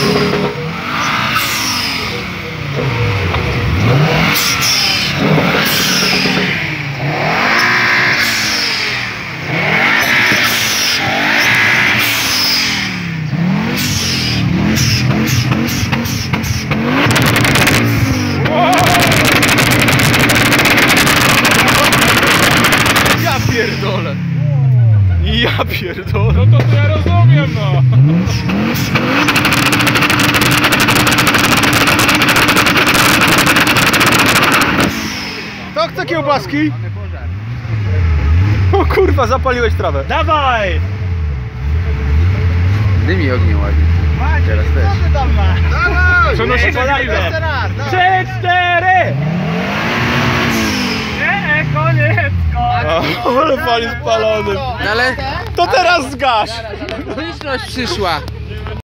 Pierdolę. Ja pierdolę. No to ja rozumiem, no. Kto chce kiełbaski? O kurwa, zapaliłeś trawę. Dawaj! Dymi ognie ładnie. Teraz też. Przenosi polarkę. 3, 4! Nie, koniec, Ale pali spalony. Ale To teraz zgaś. publiczność przyszła.